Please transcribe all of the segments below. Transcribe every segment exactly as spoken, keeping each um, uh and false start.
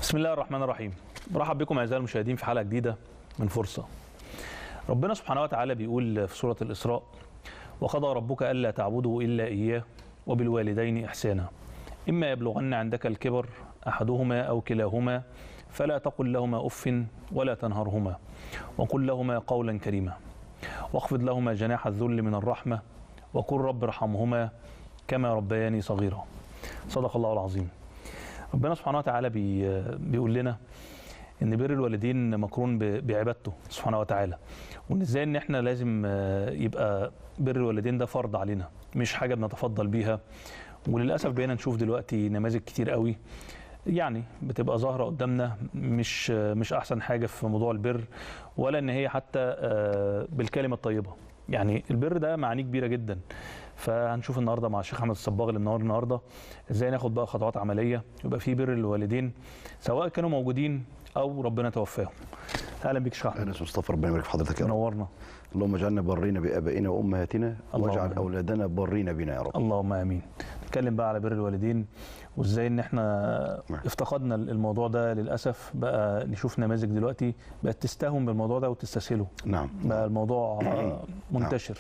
بسم الله الرحمن الرحيم. برحب بكم اعزائي المشاهدين في حلقه جديده من فرصه. ربنا سبحانه وتعالى بيقول في سوره الاسراء: وقضى ربك الا تعبدوا الا اياه وبالوالدين احسانا اما يبلغن عندك الكبر احدهما او كلاهما فلا تقل لهما اف ولا تنهرهما وقل لهما قولا كريما واخفض لهما جناح الذل من الرحمه وقل رب ارحمهما كما ربياني صغيرا. صدق الله العظيم. ربنا سبحانه وتعالى بي بيقول لنا ان بر الوالدين مقرون بعبادته سبحانه وتعالى، وان ازاي ان احنا لازم يبقى بر الوالدين ده فرض علينا مش حاجه بنتفضل بيها. وللاسف بقينا نشوف دلوقتي نماذج كتير قوي يعني بتبقى ظاهره قدامنا مش مش احسن حاجه في موضوع البر، ولا ان هي حتى بالكلمه الطيبه. يعني البر ده معانيه كبيره جدا. فهنشوف النهارده مع الشيخ احمد الصباغ اللي منور النهارده ازاي ناخد بقى خطوات عمليه يبقى في بر للوالدين سواء كانوا موجودين او ربنا توفاهم. اهلا بيك شيخ احمد. اهلا مصطفى، ربنا يبارك في حضرتك يا رب. منورنا. اللهم اجعلنا برين بابائنا وامهاتنا واجعل اولادنا برين بنا يا رب. اللهم امين. نتكلم بقى على بر الوالدين وازاي ان احنا افتقدنا الموضوع ده للاسف. بقى نشوف نماذج دلوقتي بقت تستهون بالموضوع ده وتستسهله. نعم. بقى الموضوع منتشر.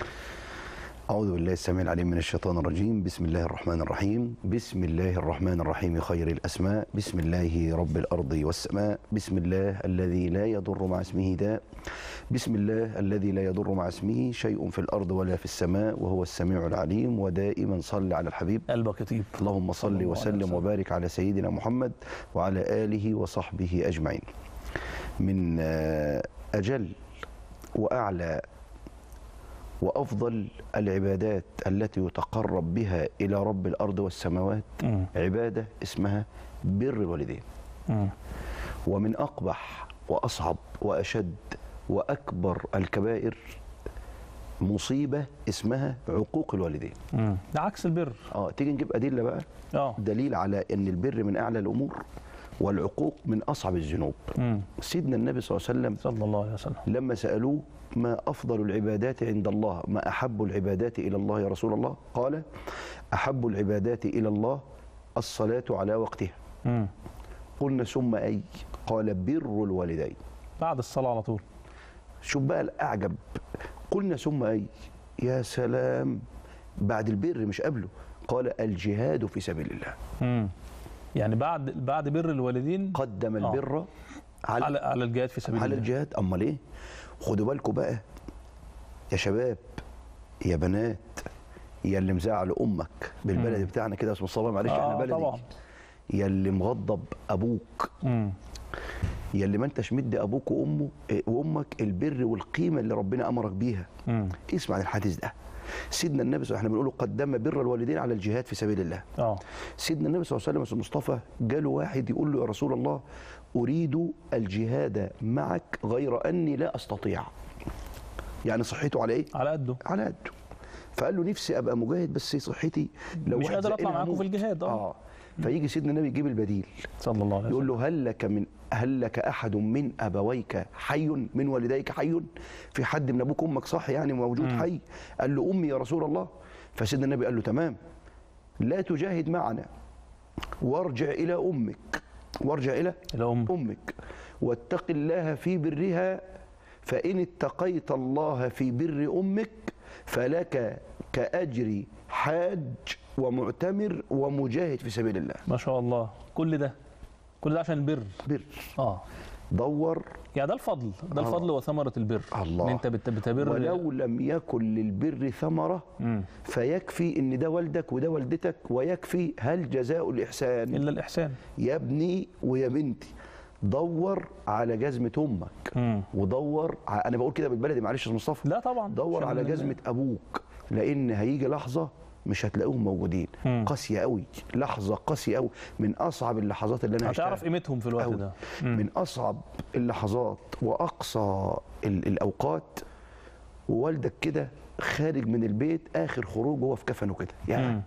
أعوذ بالله السميع العليم من الشيطان الرجيم. بسم الله الرحمن الرحيم. بسم الله الرحمن الرحيم خير الأسماء. بسم الله رب الأرض والسماء. بسم الله الذي لا يضر مع اسمه داء. بسم الله الذي لا يضر مع اسمه شيء في الأرض ولا في السماء وهو السميع العليم. ودائما صل على الحبيب قلبك يطيب. اللهم صل وسلم وبارك على سيدنا محمد وعلى آله وصحبه أجمعين. من أجل وأعلى وأفضل العبادات التي يتقرب بها إلى رب الأرض والسماوات م. عبادة اسمها بر الوالدين. م. ومن أقبح وأصعب وأشد وأكبر الكبائر مصيبة اسمها عقوق الوالدين. م. ده عكس البر. اه تيجي نجيب أدلة بقى. أوه. دليل على أن البر من أعلى الأمور والعقوق من أصعب الذنوب. م. سيدنا النبي صلى الله عليه وسلم صلى الله عليه وسلم لما سألوه ما أفضل العبادات عند الله، ما أحب العبادات إلى الله يا رسول الله؟ قال أحب العبادات إلى الله الصلاة على وقتها. م. قلنا ثم أي؟ قال بر الوالدين. بعد الصلاة على طول. شوف بقى الأعجب، قلنا ثم أي؟ يا سلام، بعد البر مش قبله. قال الجهاد في سبيل الله. م. يعني بعد بعد بر الوالدين قدم البر آه. على على, على الجهاد في سبيل على الله. الجهاد. أمال إيه؟ خدوا بالكم بقى يا شباب يا بنات يا اللي مزعل امك بالبلد بتاعنا كده اسمه الصبا، معلش آه احنا بلدي طبعا. يا اللي مغضب ابوك مم. يا اللي ما انتش مدي ابوك وامه وامك البر والقيمه اللي ربنا امرك بيها. مم. اسمع الحديث ده. سيدنا النبي صلى الله عليه وسلم احنا بنقول قدم بر الوالدين على الجهاد في سبيل الله. اه سيدنا النبي صلى الله عليه وسلم مصطفى جاله واحد يقول له يا رسول الله اريد الجهاد معك غير اني لا استطيع. يعني صحته على ايه؟ على قده. على قده. فقال له نفسي ابقى مجاهد بس صحتي لو مش قادر اطلع معاكم في الجهاد. اه, آه. فيجي سيدنا النبي يجيب البديل صلى الله عليه وسلم يقول له هل لك من هل لك احد من ابويك حي من والديك حي؟ في حد من ابوك وامك صح يعني موجود م. حي؟ قال له امي يا رسول الله. فسيدنا النبي قال له تمام، لا تجاهد معنا وارجع الى امك وارجع الى الى أم. امك واتق الله في برها فان اتقيت الله في بر امك فلك كاجر حاج ومعتمر ومجاهد في سبيل الله. ما شاء الله. كل ده كل ده عشان البر. بر. اه دور. يعني ده الفضل، ده الفضل آه. وثمرة البر. الله. ان انت بتبر. ولو لم يكن للبر ثمرة م. فيكفي ان ده والدك وده والدتك، ويكفي هل جزاء الإحسان إلا الإحسان. يا ابني ويا بنتي دور على جزمة أمك م. ودور ع... أنا بقول كده بالبلدي معلش يا مصطفى. لا طبعا. دور على جزمة أبوك، لأن هيجي لحظة مش هتلاقوهم موجودين. م. قاسيه قوي، لحظه قاسيه قوي، من اصعب اللحظات اللي انا هتعرف قيمتهم في الوقت ده. م. من اصعب اللحظات واقصى الاوقات ووالدك كده خارج من البيت اخر خروج وهو في كفنه كده يعني،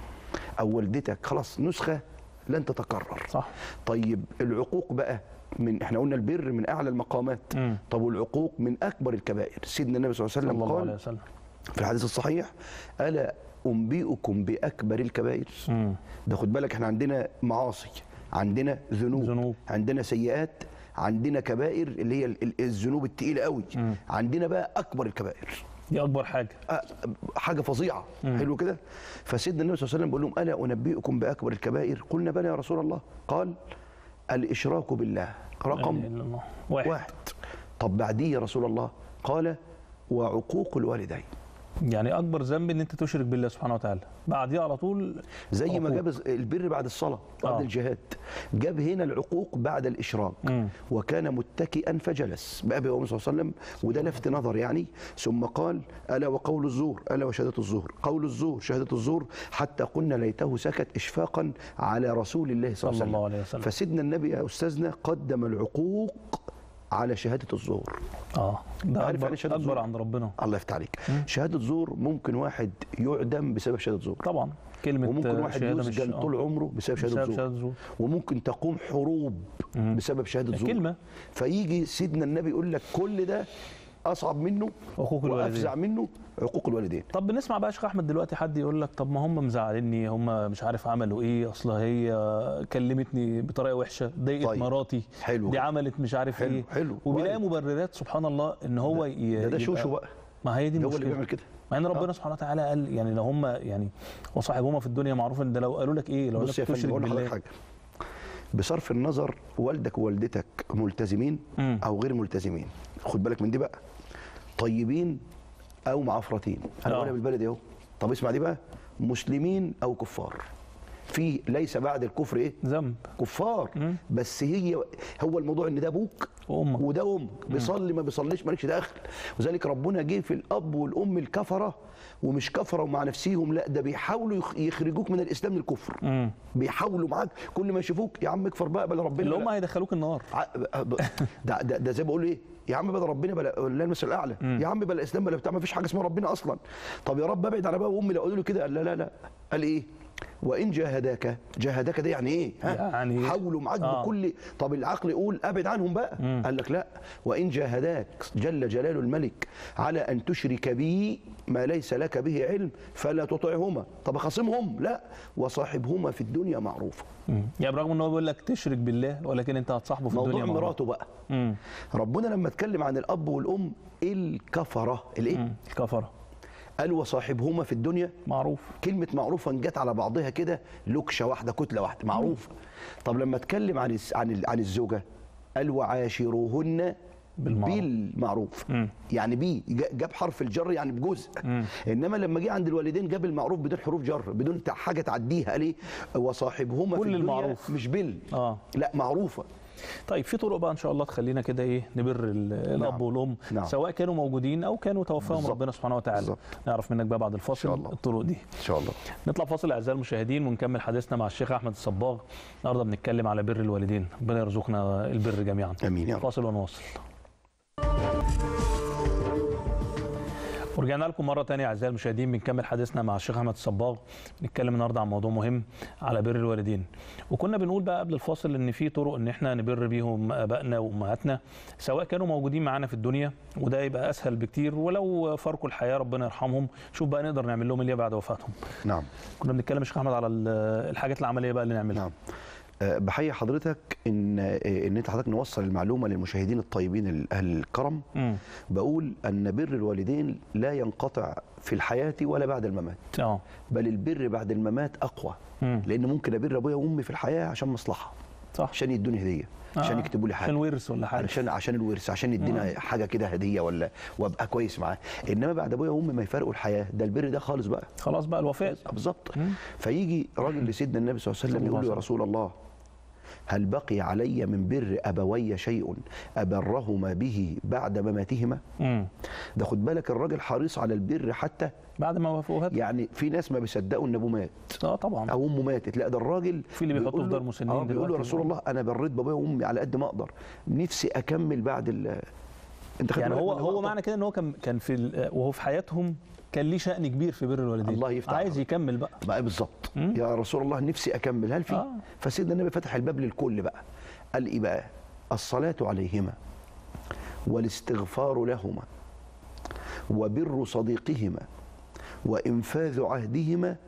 او والدتك خلاص نسخه لن تتكرر. صح. طيب العقوق بقى، من احنا قلنا البر من اعلى المقامات. م. طب والعقوق من اكبر الكبائر. سيدنا النبي صلى الله عليه وسلم قال وسلم. في الحديث الصحيح الا أنبئكم بأكبر الكبائر. ده خد بالك احنا عندنا معاصي، عندنا ذنوب, ذنوب. عندنا سيئات، عندنا كبائر اللي هي ال- ال- الذنوب التقيله قوي، مم. عندنا بقى اكبر الكبائر، دي اكبر حاجه. أه، حاجه فظيعه. مم. حلو كده. فسيدنا النبي صلى الله عليه وسلم بيقول لهم الا انبئكم باكبر الكبائر؟ قلنا بلى يا رسول الله. قال الاشراك بالله رقم لا إله إلا الله. واحد. واحد. طب بعديه يا رسول الله؟ قال وعقوق الوالدين. يعني اكبر ذنب ان انت تشرك بالله سبحانه وتعالى، بعديه على طول زي ما عقوق. جاب البر بعد الصلاه بعد آه. الجهاد، جاب هنا العقوق بعد الاشراك. مم. وكان متكئا فجلس بأبي وأمي صلى الله عليه وسلم، وده لفت نظر يعني. ثم قال الا وقول الزور، الا وشهاده الزور، قول الزور شهاده الزور، حتى قلنا ليته سكت اشفاقا على رسول الله صلى الله صلى عليه الله وسلم. عليه وسلم. فسيدنا النبي يا استاذنا قدم العقوق على شهاده الزور. اه ده عارف اكبر, يعني شهادة أكبر زور؟ عند ربنا. الله يفتح عليك. مم. شهاده زور ممكن واحد يعدم بسبب شهاده زور، طبعا كلمه وممكن واحد شهادة مش- يسجن آه. طول عمره بسبب شهاده بسبب زور، شهاده زور. وممكن تقوم حروب مم. بسبب شهاده زور. كلمه. فيجي سيدنا النبي يقول لك كل ده اصعب منه حقوق الوالدين. وافزع منه عقوق الوالدين. طب بنسمع بقى يا شيخ احمد دلوقتي حد يقول لك طب ما هم مزعليني، هم مش عارف عملوا ايه، اصل هي كلمتني بطريقه وحشه، ضايقت طيب. مراتي، حلو دي كده. عملت مش عارف حلو ايه، حلو وبيلاقي كويس. مبررات سبحان الله ان هو ي... ده ده يبقى- شوشو بقى، ما هي دي ده هو اللي المشكله. بيعمل كده. مع ان ربنا سبحانه وتعالى قال يعني لو هم يعني وصاحبهما في الدنيا معروف ان ده لو قالوا لك ايه، لو قالوا بص يا لك فندم تشرك بقول لحضرتك بالله. حاجه، بصرف النظر والدك ووالدتك ملتزمين مم. او غير ملتزمين، خد بالك من دي بقى، طيبين او معفرتين، انا آه. بقولها بالبلدي اهو. طب اسمع دي بقى، مسلمين او كفار، في ليس بعد الكفر ايه؟ ذنب. كفار. مم. بس هي هو الموضوع ان ده ابوك وامك. وده امك، بيصلي ما بيصليش مالكش دخل. وذلك ربنا جه في الاب والام الكفره، ومش كفره ومع نفسيهم، لا ده بيحاولوا يخ- يخرجوك من الاسلام للكفر. مم. بيحاولوا معاك كل ما يشوفوك يا عم اكفر بقى بلا ربنا اللي بلا- هم هيدخلوك النار. ع- ده ده, ده زي ما بقول ايه، يا عم بلا ربنا بلا لا المثل الاعلى، يا عم بلا اسلام بلا بتاع، ما فيش حاجه اسمها ربنا اصلا. طب يا رب ابعد على بابا وامي، لو قالوا له كده قال لا لا لا، قال ايه؟ وان جاهداك، جاهداك ده يعني ايه؟ ها؟ يعني حاولوا معاك آه. بكل. طب العقل يقول ابعد عنهم بقى، مم. قال لك لا، وان جاهداك جل جلال الملك على ان تشرك بي ما ليس لك به علم فلا تطعهما. طب اخاصمهم؟ لا، وصاحبهما في الدنيا معروفا. مم. يعني برغم ان هو بيقول لك تشرك بالله ولكن انت هتصاحبه في الدنيا موضوع معروف. مراته بقى، مم. ربنا لما اتكلم عن الاب والام الكفره الايه؟ مم. الكفره قال وصاحبهما في الدنيا معروف. كلمة معروفة جت على بعضها كده لكشة واحدة كتلة واحدة معروفة. طب لما اتكلم عن الس- عن ال- عن الزوجة قال وعاشروهن بالمعروف. بالمعروف. مم. يعني بي جا- جاب حرف الجر يعني بجزء. مم. انما لما جه عند الوالدين جاب المعروف بدون حروف جر، بدون تع- حاجة تعديها. قال ايه؟ وصاحبهما كل في الدنيا المعروف. مش بال، اه لا معروفة. طيب في طرق بقى ان شاء الله تخلينا كده ايه نبر ال- الاب نعم. والام، نعم. سواء كانوا موجودين او كانوا توفاهم بالظبط. ربنا سبحانه وتعالى. بالظبط. نعرف منك بقى بعد إن الفاصل شاء الله. الطرق دي. ان شاء الله. نطلع فاصل اعزائي المشاهدين ونكمل حديثنا مع الشيخ احمد الصباغ. النهارده بنتكلم على بر الوالدين، ربنا يرزقنا البر جميعا. امين يا رب. فاصل ونواصل. ورجعنا لكم مرة تانية أعزائي المشاهدين، بنكمل حديثنا مع الشيخ أحمد الصباغ. بنتكلم النهارده عن موضوع مهم على بر الوالدين، وكنا بنقول بقى قبل الفاصل إن في طرق إن إحنا نبر بيهم آبائنا وأمهاتنا سواء كانوا موجودين معانا في الدنيا، وده يبقى أسهل بكتير، ولو فارقوا الحياة ربنا يرحمهم، شوف بقى نقدر نعمل لهم إيه بعد وفاتهم. نعم كنا بنتكلم يا شيخ أحمد على ال- الحاجات العملية بقى اللي نعملها. نعم. آه، بحيي حضرتك ان آه، ان انت حضرتك نوصل المعلومه للمشاهدين الطيبين ال- اهل الكرم. امم بقول ان بر الوالدين لا ينقطع في الحياه ولا بعد الممات، اه بل البر بعد الممات اقوى. امم لان ممكن ابر ابويا وامي في الحياه عشان مصلحه، صح، عشان يدوني هديه، عشان آه. يكتبوا لي عشان حاجه، ورث ولا حاجة. عشان عشان الورث، عشان يدينا حاجه كده هديه ولا وابقى كويس معاه. انما بعد ابويا وامي ما يفرقوا الحياه، ده البر ده خالص بقى. خلاص بقى الوفاء. آه، بالظبط. مم. فيجي راجل لسيدنا النبي صلى الله عليه وسلم صلى الله يقول له يا عليه رسول الله هل بقي علي من بر ابوي شيء ابرهما به بعد مماتهما؟ امم ده خد بالك الراجل حريص على البر حتى بعد ما وفوا هات. يعني في ناس ما بيصدقوا ان ابوه مات اه طبعا. او امه ماتت، لا ده الراجل في اللي بيحطوا بيقول في له- دار مسنين اه بيقول له يا دلوقتي. رسول الله انا بريت بابايا وامي على قد ما اقدر، نفسي اكمل بعد ال انت خدت يعني بالك هو من هو اللقطة؟ معنى كده ان هو كان كان في ال- وهو في حياتهم كان ليه شأن كبير في بر الوالدين. الله يفتح عايز عليك. يكمل بقى. بقى بالظبط مم. يا رسول الله نفسي اكمل، هل في؟ آه. فسيدنا النبي فتح الباب للكل بقى، قال ايه بقى؟ الصلاة عليهما والاستغفار لهما وبر صديقهما وإنفاذ عهدهما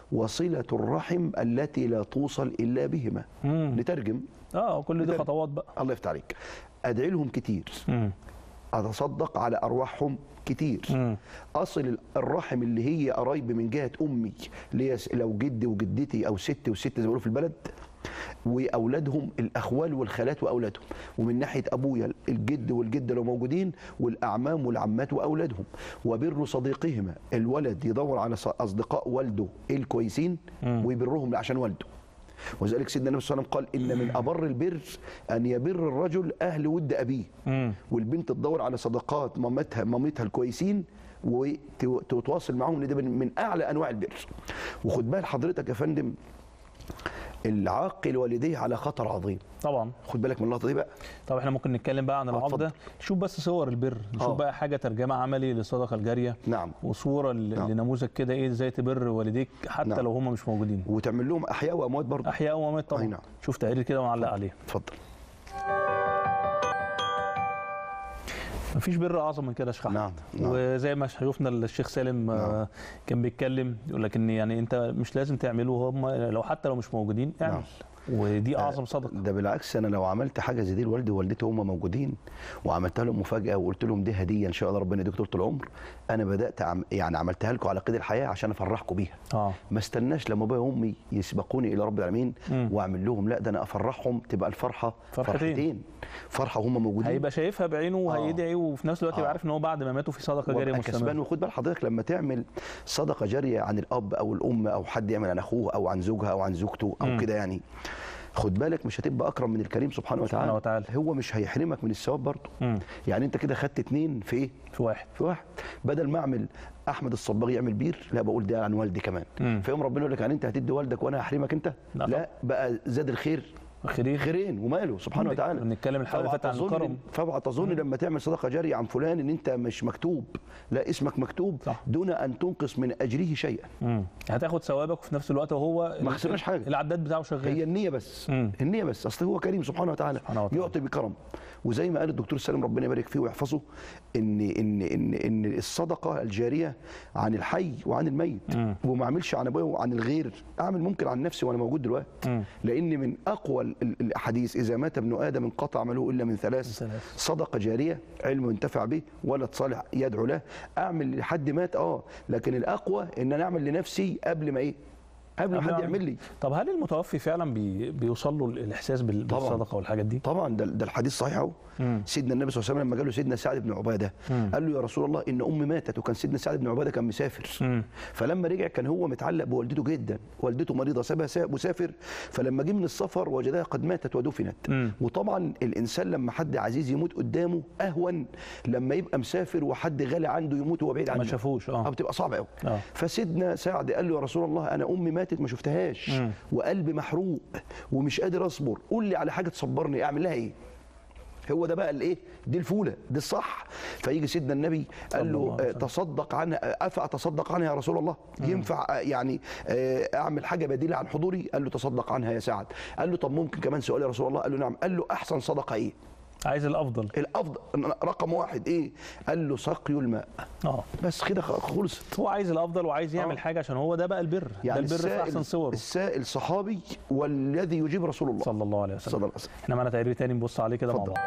وصلة الرحم التي لا توصل إلا بهما. مم. نترجم. اه كل دي خطوات بقى. الله يفتح عليك. أدعي لهم كتير. مم. أتصدق على أرواحهم كتير. مم. أصل الرحم اللي هي قرايب من جهة أمي، اللي هي لو جدي وجدتي أو ستي وستي زي ما بيقولوا في البلد، واولادهم الاخوال والخالات واولادهم، ومن ناحيه ابويا الجد والجده لو موجودين، والاعمام والعمات واولادهم، وبر صديقهما، الولد يدور على اصدقاء والده الكويسين ويبرهم عشان والده. وذلك سيدنا النبي صلى الله عليه وسلم قال ان من ابر البر ان يبر الرجل اهل ود ابيه، والبنت تدور على صداقات مامتها مامتها الكويسين وتتواصل معاهم، ده من اعلى انواع البر. وخد بال حضرتك يا فندم، العاقل والديه على خطر عظيم. طبعا خد بالك من اللقطه دي بقى. طب احنا ممكن نتكلم بقى عن العقد ده، نشوف بس صور البر، نشوف أوه. بقى حاجه ترجمه عملي للصدقه الجاريه. نعم. وصوره نعم. لنموذج كده ايه ازاي تبر والديك حتى نعم. لو هم مش موجودين، وتعمل لهم احياء واموات برضه. احياء واموات طبعا. نعم. شوف تقرير كده ومعلق عليه. اتفضل. مفيش بر اعظم من كده يا شيخ احمد. نعم. نعم. وزي ما شفنا الشيخ سالم نعم. كان بيتكلم يقول لك ان يعني انت مش لازم تعمله، هم لو حتى لو مش موجودين اعمل. نعم. ودي اعظم صدقه. ده بالعكس، انا لو عملت حاجه زي دي لوالدي ووالدتي وهم موجودين، وعملتها لهم مفاجاه وقلت لهم دي هديه ان شاء الله ربنا يديك طول العمر، انا بدات عم يعني عملتها لكم على قيد الحياه عشان افرحكم بيها. اه ما استناش لما ابويا وامي يسبقوني الى رب العالمين واعمل لهم، لا ده انا افرحهم، تبقى الفرحه فرحتين, فرحتين. فرحه وهم موجودين، هيبقى شايفها بعينه وهيدعي، وفي نفس الوقت يبقى آه. عارف ان هو بعد ما ماتوا في صدقه جاريه مستمره. كسبان. وخد بال حضرتك لما تعمل صدقه جاريه عن الاب او الام، او حد يعمل عن اخوه او عن زوجها او عن زوجته او كده، يعني خد بالك مش هتبقى اكرم من الكريم سبحانه وتعالى. سبحانه وتعالى. هو مش هيحرمك من الثواب برضه. يعني انت كده خدت اتنين في ايه؟ في واحد. في واحد. بدل ما اعمل احمد الصباغي يعمل بير، لا بقول ده عن والدي كمان. فيوم ربنا يقول لك يعني انت هتدي والدك وانا هحرمك انت؟ لا, لا بقى زاد الخير خيرين خيرين وماله سبحانه وتعالى. بنتكلم الحلقه اللي فاتت عن الكرم. فاوعى تظن لما تعمل صدقه جاريه عن فلان ان انت مش مكتوب، لا اسمك مكتوب صح. دون ان تنقص من اجره شيئا. امم هتاخد ثوابك وفي نفس الوقت وهو ما خسرناش حاجه، العداد بتاعه شغال. هي النيه بس. مم. النيه بس، اصل هو كريم سبحانه وتعالى, سبحانه وتعالى. يعطي بكرم. وزي ما قال الدكتور سالم ربنا يبارك فيه ويحفظه، ان ان ان ان الصدقه الجاريه عن الحي وعن الميت. مم. وما اعملش عن ابويا وعن الغير، اعمل ممكن عن نفسي وانا موجود دلوقتي. مم. لان من اقوى الاحاديث إذا مات ابن آدم انقطع عمله إلا من ثلاث: صدقة جارية، علم ينتفع به، ولد صالح يدعو له. أعمل لحد مات أه لكن الأقوى إن أنا أعمل لنفسي قبل ما إيه؟ قبل ما حد يعمل لي. طب هل المتوفي فعلا بي بيوصل له الإحساس بالصدقة والحاجات دي؟ طبعا. ده, ده الحديث صحيح أهو. سيدنا النبي صلى الله عليه وسلم لما قال له سيدنا سعد بن عباده، مم. قال له يا رسول الله ان امي ماتت، وكان سيدنا سعد بن عباده كان مسافر. مم. فلما رجع كان هو متعلق بوالدته جدا، والدته مريضه سابها مسافر، فلما جه من السفر وجدها قد ماتت ودفنت. مم. وطبعا الانسان لما حد عزيز يموت قدامه اهون لما يبقى مسافر وحد غالي عنده يموت وهو بعيد عنه، ما شافوش. اه بتبقى صعبه قوي. آه. فسيدنا سعد قال له يا رسول الله انا امي ماتت ما شفتهاش، مم. وقلبي محروق ومش قادر اصبر، قول لي على حاجه تصبرني اعمل لها ايه؟ هو ده بقى الايه؟ دي الفوله، دي الصح. فيجي سيدنا النبي قال له آه تصدق عنها، افاتصدق عنها يا رسول الله؟ ينفع آه يعني آه اعمل حاجه بديله عن حضوري؟ قال له تصدق عنها يا سعد. قال له طب ممكن كمان سؤال يا رسول الله؟ قال له نعم. قال له احسن صدقه ايه؟ عايز الافضل. الافضل رقم واحد ايه؟ قال له سقي الماء. اه بس كده خلصت. هو عايز الافضل وعايز يعمل آه. حاجه عشان هو ده بقى البر. يعني ده البر في احسن صوره. السائل صحابي والذي يجيب رسول الله صلى الله عليه وسلم. صلى الله عليه وسلم. احنا معانا تقرير تاني نبص عليه كده مع بعض.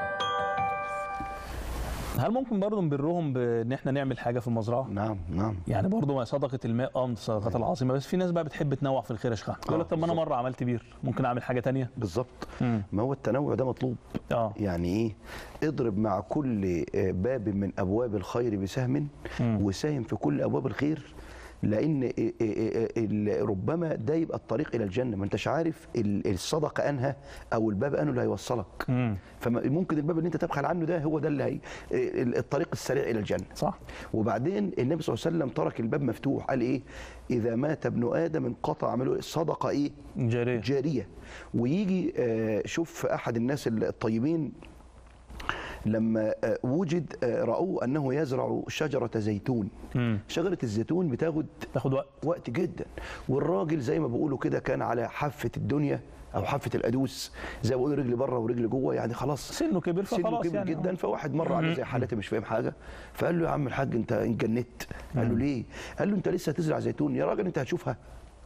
هل ممكن برضه نبرهم بان احنا نعمل حاجه في المزرعه؟ نعم نعم. يعني برضه صدقه الماء اه من الصدقات العظيمه، بس في ناس بقى بتحب تنوع في الخير يا شيخ احمد، يقول لك طب ما انا مره عملت بير ممكن اعمل حاجه ثانيه. بالظبط. ما هو التنوع ده مطلوب. اه يعني ايه؟ اضرب مع كل باب من ابواب الخير بسهم، وساهم في كل ابواب الخير، لان ربما ده يبقى الطريق الى الجنه. ما انتش عارف الصدقه انها او الباب انه اللي هيوصلك. مم. فممكن الباب اللي انت تبخل عنه ده هو ده اللي هي الطريق السريع الى الجنه. صح. وبعدين النبي صلى الله عليه وسلم ترك الباب مفتوح، قال ايه؟ اذا مات ابن ادم انقطع عمله الصدقه ايه؟ جاريه. جاريه. ويجي شوف احد الناس الطيبين لما وجد رأوه أنه يزرع شجرة زيتون. مم. شجرة الزيتون بتاخد تاخد وقت وقت جدا، والراجل زي ما بيقولوا كده كان على حافة الدنيا أو حافة الأدوس، زي ما بيقولوا رجل بره ورجل جوه، يعني خلاص سنه كبر فخلاص سنه كبر يعني جدا. أوه. فواحد مر عليه زي حالتي مش فاهم حاجة، فقال له يا عم الحاج أنت انجنت. قال له ليه؟ قال له أنت لسه هتزرع زيتون يا راجل، أنت هتشوفها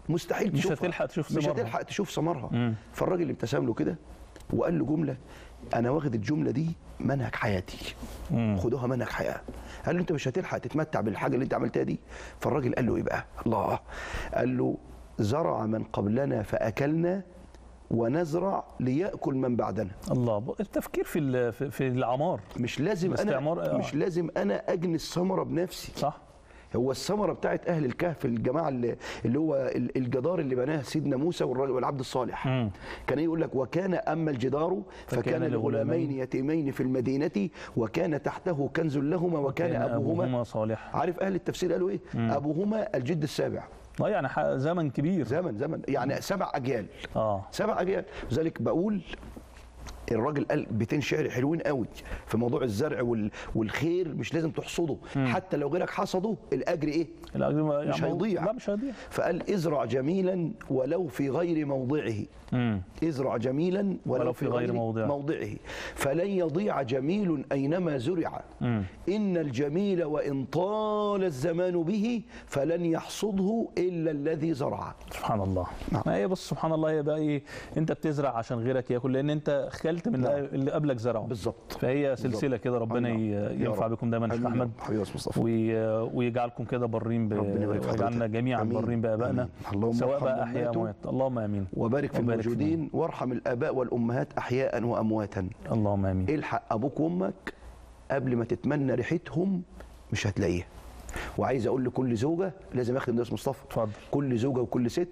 مستحيل مش تشوفها، هتلحق تشوف مش ثمارها. هتلحق تشوف ثمارها. مم. فالراجل ابتسم له كده وقال له جمله، انا واخد الجمله دي منهج حياتي، مم. خدوها منهج حياه. قال له انت مش هتلحق تتمتع بالحاجه اللي انت عملتها دي. فالراجل قال له ايه بقى؟ الله، قال له زرع من قبلنا فاكلنا ونزرع ليأكل من بعدنا. الله، التفكير في ال- في- في العمار. مش لازم انا الاستعمار، آه. مش لازم انا اجني الثمره بنفسي. صح. هو الثمره بتاعت اهل الكهف، الجماعه اللي, اللي هو ال- الجدار اللي بناه سيدنا موسى والراجل- والعبد الصالح. مم. كان يقول لك وكان اما الجدار فكان فكان لغلامين لغلامين يتيمين في المدينه وكان تحته كنز لهما وكان ابوهما. ابوهما صالح. عارف اهل التفسير قالوا ايه؟ مم. ابوهما الجد السابع. اه يعني ح- زمن كبير. زمن زمن يعني سبع اجيال. اه سبع اجيال. لذلك بقول الراجل قال بيتين شعر حلوين قوي في موضوع الزرع وال- والخير، مش لازم تحصده. مم. حتى لو غيرك حصده الاجر ايه؟ الأجر مش يعني هيضيع. لا مش هيضيع. فقال ازرع جميلا ولو في غير موضعه. مم. ازرع جميلا ولو, ولو في غير موضعه. موضعه فلن يضيع جميل اينما زرع. مم. ان الجميل وان طال الزمان به فلن يحصده الا الذي زرع. سبحان الله. نعم. ما هي بص سبحان الله، هي بقى ايه، انت بتزرع عشان غيرك ياكل، لان انت خلت من نعم. اللي قبلك زرعه. بالظبط. فهي سلسله كده، ربنا آمين. ي- يا ينفع رب. بكم دايما يا شيخ آمين يا احمد، رب. حبيبي يا أستاذ مصطفى. وي- ويجعلكم كده برين ب... ربنا يبارك في ويجعلنا حضرتك. جميعا آمين. برين بابائنا، آمين. اللهم سواء ارحم بقى من احياء ماتوا. اموات. اللهم امين. وبارك في وبارك الموجودين وارحم الاباء والامهات احياء وامواتا. اللهم امين. الحق ابوك وامك قبل ما تتمنى ريحتهم مش هتلاقيها. وعايز اقول لكل زوجه لازم اخد الناس مصطفى، اتفضل. كل زوجه وكل ست،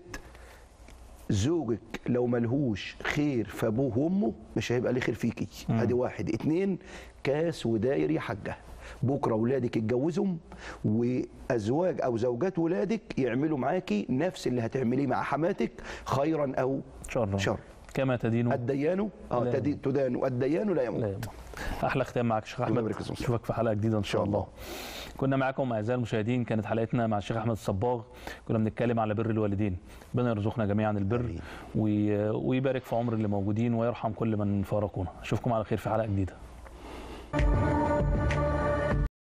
زوجك لو ملهوش خير في ابوه وامه مش هيبقى ليه خير فيكي. ادي واحد. اتنين، كاس وداير يا حاجه، بكره اولادك يتجوزهم وازواج او زوجات ولادك يعملوا معاكي نفس اللي هتعمليه مع حماتك، خيرا او شر شر. كما تدين الديان اه لا تدي- تدان والديان لا يموت. لا يموت. احلى ختام معك شيخ الله احمد، يبارك فيك. اشوفك في حلقه جديده ان شاء شاء الله. الله. كنا معاكم اعزائي المشاهدين، كانت حلقتنا مع الشيخ احمد الصباغ، كنا بنتكلم على بر الوالدين. ربنا يرزقنا جميعا البر آمين. وي- ويبارك في عمر اللي موجودين ويرحم كل من فارقونا. اشوفكم على خير في حلقه جديده.